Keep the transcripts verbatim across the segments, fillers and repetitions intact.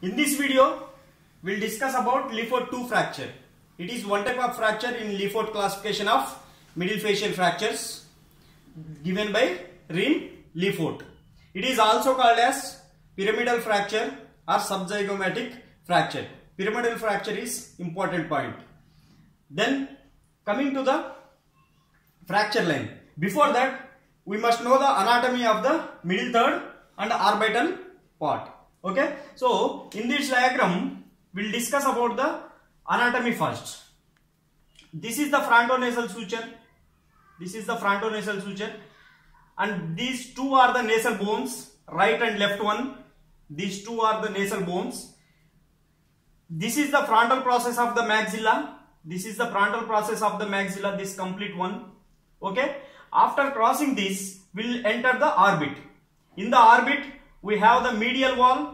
In this video, we'll discuss about Lefort two fracture. It is one type of fracture in Lefort classification of middle facial fractures given by Rein Lefort. It is also called as pyramidal fracture or subzygomatic fracture. Pyramidal fracture is important point. Then coming to the fracture line. Before that, we must know the anatomy of the middle third and orbital part. Okay, so in this diagram we'll discuss about the anatomy first. This is the frontonasal suture. This is the frontonasal suture, and these two are the nasal bones, right and left one. These two are the nasal bones. This is the frontal process of the maxilla. This is the frontal process of the maxilla, this complete one. Okay, after crossing this, we'll enter the orbit. In the orbit, we have the medial wall,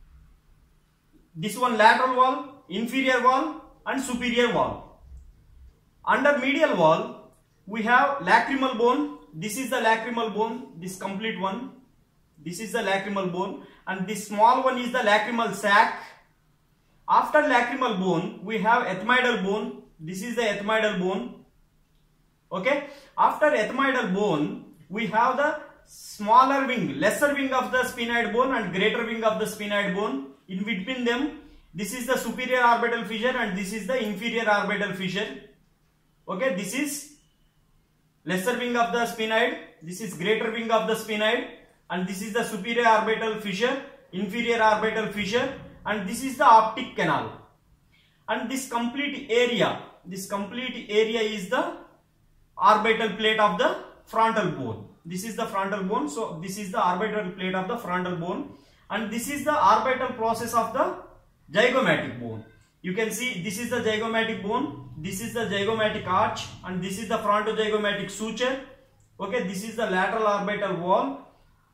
this one lateral wall, inferior wall and superior wall. Under medial wall, we have lacrimal bone. This is the lacrimal bone, this complete one. This is the lacrimal bone, and this small one is the lacrimal sac. After lacrimal bone, we have ethmoidal bone. This is the ethmoidal bone. Okay. After ethmoidal bone, we have the smaller wing, lesser wing of the sphenoid bone and greater wing of the sphenoid bone. In between them, this is the superior orbital fissure and this is the inferior orbital fissure. Okay, this is lesser wing of the sphenoid, this is greater wing of the sphenoid, and this is the superior orbital fissure, inferior orbital fissure, and this is the optic canal. And this complete area, this complete area is the orbital plate of the frontal bone. This is the frontal bone, so this is the orbital plate of the frontal bone, and this is the orbital process of the zygomatic bone. You can see this is the zygomatic bone, this is the zygomatic arch, and this is the frontozygomatic suture. Okay, this is the lateral orbital wall.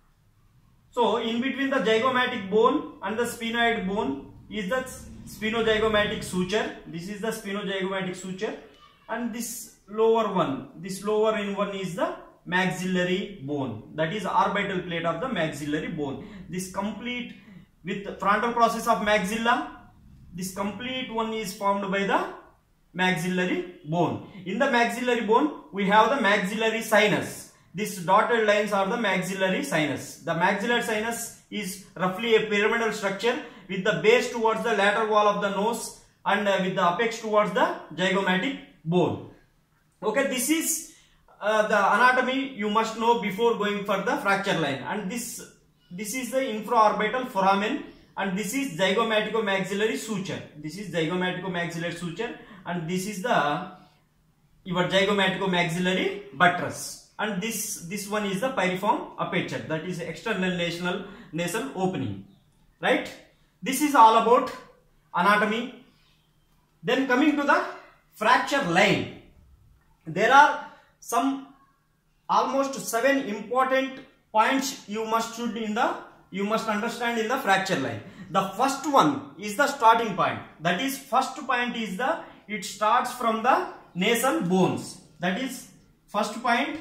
So in between the zygomatic bone and the sphenoid bone is the sphenozygomatic suture. This is the sphenozygomatic suture, and this lower one, this lower in one is the maxillary bone, that is orbital plate of the maxillary bone. This complete with the frontal process of maxilla, this complete one is formed by the maxillary bone. In the maxillary bone, we have the maxillary sinus. These dotted lines are the maxillary sinus. The maxillary sinus is roughly a pyramidal structure with the base towards the lateral wall of the nose and uh, with the apex towards the zygomatic bone. Okay, this is uh, the anatomy you must know before going for the fracture line. And this this is the infraorbital foramen, and this is zygomatico-maxillary suture. This is zygomatico-maxillary suture, and this is the your zygomatico-maxillary buttress. And this this one is the pyriform aperture, that is external nasal nasal opening. Right? This is all about anatomy. Then coming to the fracture line. There are some almost seven important points you must should in the you must understand in the fracture line. The first one is the starting point. That is, first point is the it starts from the nasal bones. That is first point,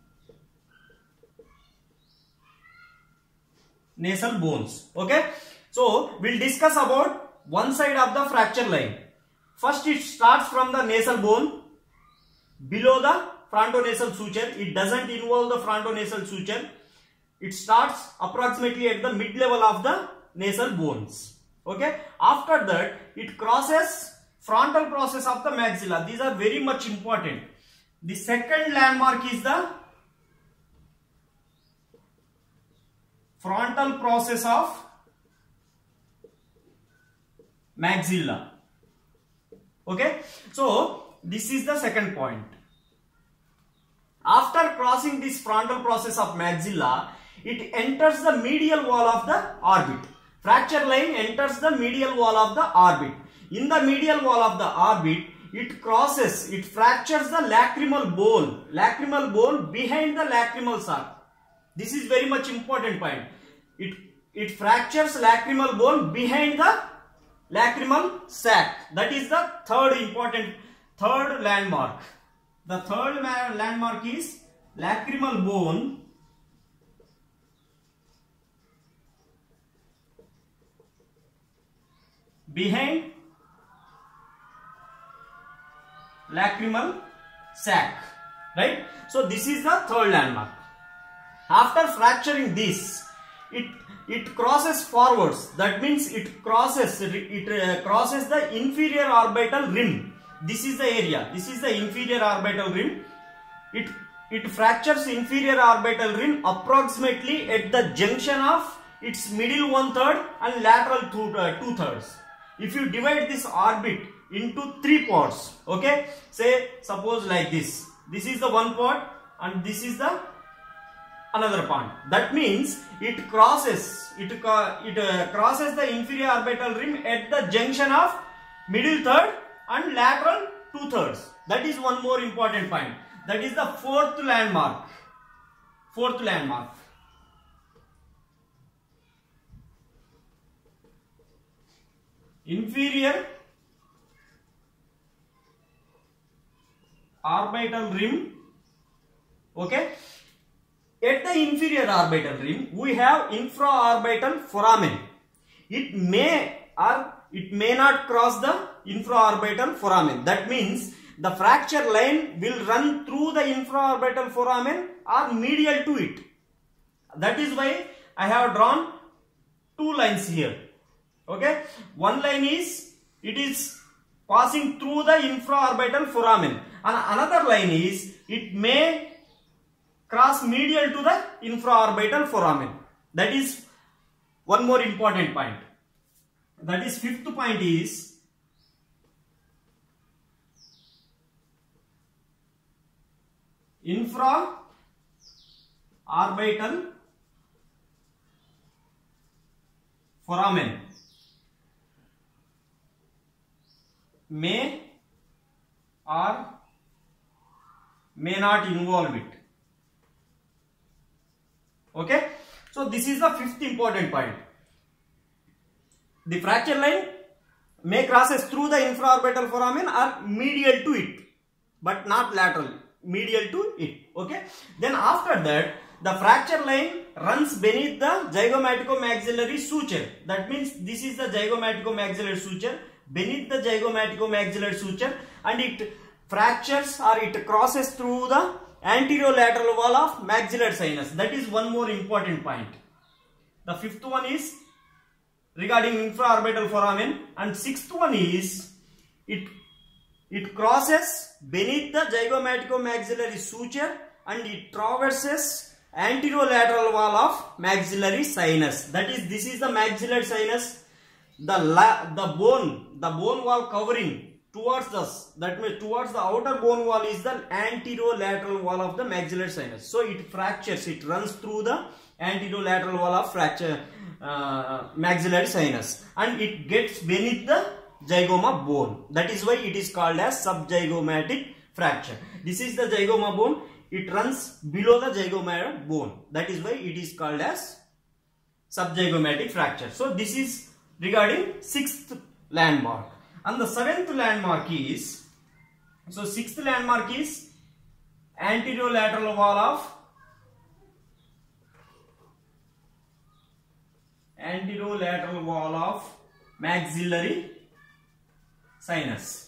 nasal bones. Okay. So we'll discuss about one side of the fracture line. First, it starts from the nasal bone below the frontonasal suture. It doesn't involve the frontonasal suture. It starts approximately at the mid level of the nasal bones. Okay. After that, it crosses frontal process of the maxilla. These are very much important. The second landmark is the frontal process of maxilla. Okay. So this is the second point. After crossing this frontal process of maxilla, it enters the medial wall of the orbit. Fracture line enters the medial wall of the orbit. In the medial wall of the orbit, it crosses, it fractures the lacrimal bone, lacrimal bone behind the lacrimal sac. This is very much important point. It, it fractures lacrimal bone behind the lacrimal sac. That is the third important, third landmark. The third landmark is lacrimal bone behind lacrimal sac, right? So this is the third landmark. After fracturing this, it it crosses forwards. That means it crosses it uh, crosses the inferior orbital rim. This is the area. This is the inferior orbital rim. It it fractures inferior orbital rim approximately at the junction of its middle one third and lateral two uh, two thirds. If you divide this orbit into three parts, okay, say suppose like this. This is the one part and this is the another part. That means it crosses it it uh, crosses the inferior orbital rim at the junction of middle third and lateral two thirds. That is one more important point. That is the fourth landmark. Fourth landmark. Inferior orbital rim. Okay. At the inferior orbital rim, we have infraorbital foramen. It may or it may not cross the infraorbital foramen. That means the fracture line will run through the infraorbital foramen or medial to it. That is why I have drawn two lines here. Okay, one line is it is passing through the infraorbital foramen, and another line is it may cross medial to the infraorbital foramen. That is one more important point. That is fifth point is infraorbital foramen may or may not involve it. Okay, so this is the fifth important point. The fracture line may crosses through the infraorbital foramen or medial to it, but not lateral, medial to it. Okay, then after that the fracture line runs beneath the zygomaticomaxillary suture. That means this is the zygomaticomaxillary suture, beneath the zygomaticomaxillary suture, and it fractures or it crosses through the anterolateral wall of maxillary sinus. That is one more important point. The fifth one is regarding infraorbital foramen, and sixth one is it it crosses beneath the zygomaticomaxillary suture and it traverses anterolateral wall of maxillary sinus. That is, this is the maxillary sinus. The la, the bone, the bone wall covering towards us, that means towards the outer bone wall is the anterolateral wall of the maxillary sinus. So it fractures, it runs through the anterolateral wall of fracture uh, maxillary sinus, and it gets beneath the zygoma bone. That is why it is called as subzygomatic fracture. This is the zygoma bone. It runs below the zygoma bone. That is why it is called as subzygomatic fracture. So this is regarding sixth landmark. And the seventh landmark is, so sixth landmark is anterolateral wall of anterolateral wall of maxillary sinus.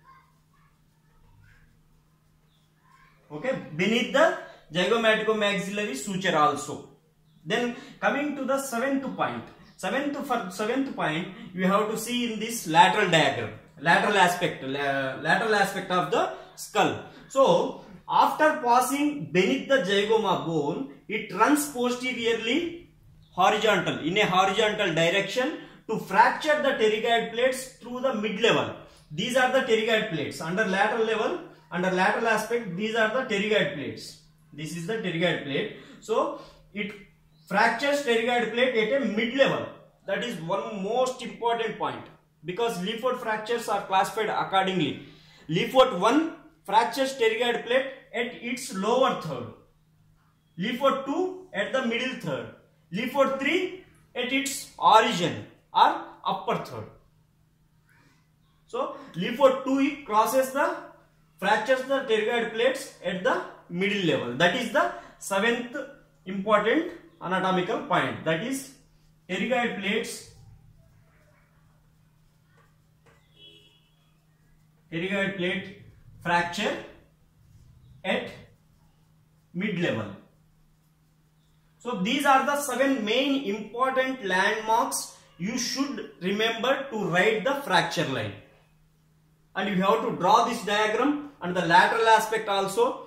Okay, beneath the zygomaticomaxillary suture also. Then coming to the seventh point. Seventh for seventh point, you have to see in this lateral diagram, lateral aspect, la, lateral aspect of the skull. So after passing beneath the zygoma bone, it runs posteriorly horizontal in a horizontal direction to fracture the pterygoid plates through the mid level. These are the pterygoid plates under lateral level, under lateral aspect. These are the pterygoid plates. This is the pterygoid plate. So it fractures pterygoid plate at a mid level. That is one most important point, because Lefort fractures are classified accordingly. Lefort one fractures pterygoid plate at its lower third. Lefort two at the middle third. Lefort three at its origin or upper third. So Lefort two crosses the fractures the pterygoid plates at the middle level. That is the seventh important anatomical point. That is pterygoid plates pterygoid plate fracture at mid level. So these are the seven main important landmarks you should remember to write the fracture line. And you have to draw this diagram and the lateral aspect also.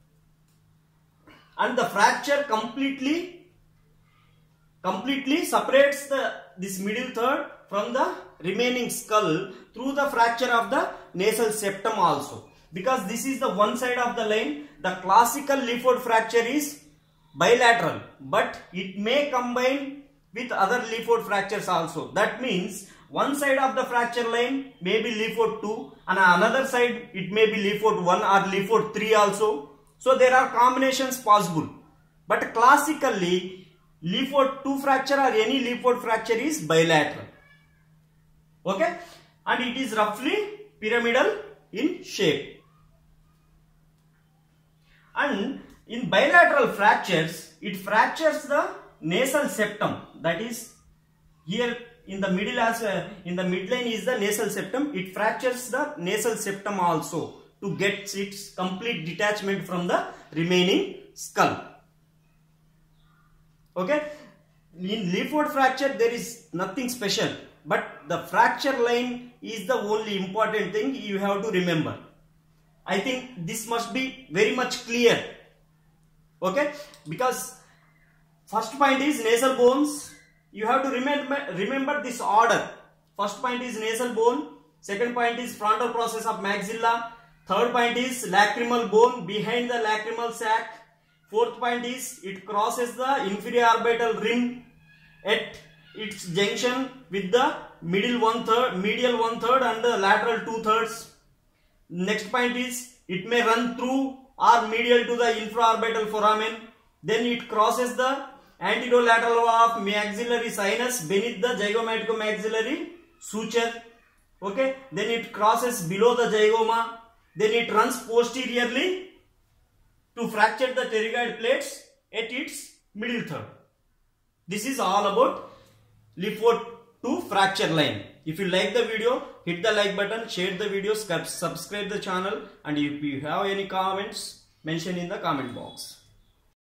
And the fracture completely completely separates the this middle third from the remaining skull through the fracture of the nasal septum also. Because this is the one side of the line, the classical Lefort fracture is bilateral, but it may combine with other Lefort fractures also. That means one side of the fracture line may be Lefort two and another side it may be Lefort one or Lefort three also. So there are combinations possible. But classically Lefort two fracture or any Lefort fracture is bilateral. Okay, and it is roughly pyramidal in shape. And in bilateral fractures, it fractures the nasal septum. That is, here in the middle as uh, in the midline is the nasal septum. It fractures the nasal septum also to get its complete detachment from the remaining skull. Okay, in Lefort fracture there is nothing special, but the fracture line is the only important thing you have to remember. I think this must be very much clear. Okay, because first point is nasal bones. You have to remember remember this order. First point is nasal bone, second point is frontal process of maxilla, third point is lacrimal bone behind the lacrimal sac, fourth point is it crosses the inferior orbital rim at its junction with the middle one third, medial one third and the lateral two thirds. Next point is it may run through or medial to the infraorbital foramen. Then it crosses the anterolateral wall of maxillary sinus beneath the zygomatic-maxillary suture. Okay. Then it crosses below the zygoma. Then it runs posteriorly to fracture the pterygoid plates at its middle third. This is all about Lefort two fracture line. If you like the video, hit the like button, share the video, subscribe the channel, and if you have any comments, mention in the comment box.